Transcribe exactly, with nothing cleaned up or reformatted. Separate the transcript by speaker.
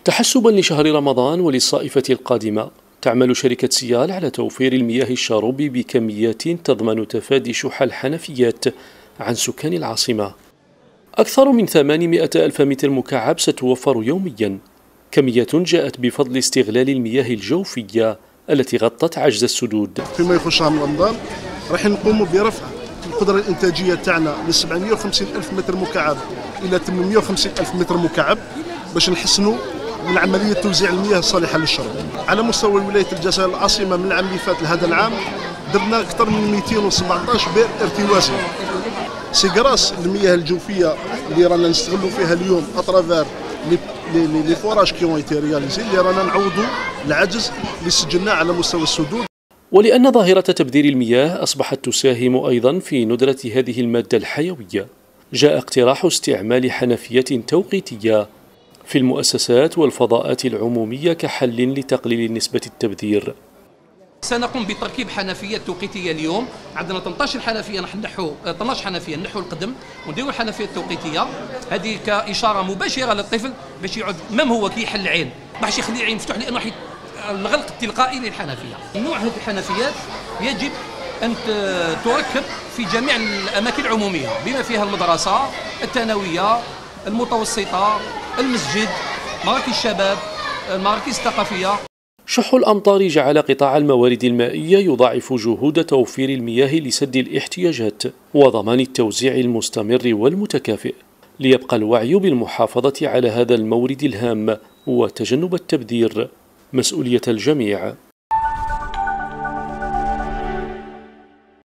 Speaker 1: تحسبا لشهر رمضان وللصائفة القادمة، تعمل شركة سيال على توفير المياه الشرب بكميات تضمن تفادي شح الحنفيات عن سكان العاصمة. أكثر من ثمانمائة ألف متر مكعب ستوفر يوميا، كمية جاءت بفضل استغلال المياه الجوفية التي غطت عجز السدود.
Speaker 2: فيما يخص شهر رمضان راح نقوم برفع القدرة الإنتاجية تاعنا من سبعمائة وخمسين ألف متر مكعب إلى ثمانمائة وخمسين ألف متر مكعب باش نحسنوا من عملية توزيع المياه الصالحة للشرب. على مستوى ولاية الجزائر العاصمة من العام اللي فات لهذا العام درنا أكثر من مئتين وسبعطاش بئر ارتوازي. سي غراس المياه الجوفية اللي رانا نستغلوا فيها اليوم أطرافير لي فوراج كي اون ايتي رياليزي اللي رانا نعوضوا العجز اللي سجلناه على مستوى السدود.
Speaker 1: ولأن ظاهرة تبذير المياه أصبحت تساهم أيضا في ندرة هذه المادة الحيوية، جاء اقتراح استعمال حنفية توقيتية في المؤسسات والفضاءات العمومية كحل لتقليل نسبة التبذير.
Speaker 3: سنقوم بتركيب حنفيات توقيتيه اليوم، عندنا ثمانية عشر حنفيه راح نحو اثناش حنفيه نحو القدم ونديروا الحنفيه التوقيتيه، هذه كاشاره مباشره للطفل باش يعود مام هو كي يحل عين ما راحش يخلي عين مفتوح لانه راح الغلق التلقائي للحنفيه. نوع هذه الحنفيات يجب ان تركب في جميع الاماكن العموميه بما فيها المدرسه، الثانويه، المتوسطه، المسجد، مراكز الشباب، المراكز الثقافيه.
Speaker 1: شح الأمطار جعل قطاع الموارد المائية يضاعف جهود توفير المياه لسد الاحتياجات وضمان التوزيع المستمر والمتكافئ، ليبقى الوعي بالمحافظة على هذا المورد الهام وتجنب التبذير مسؤولية الجميع.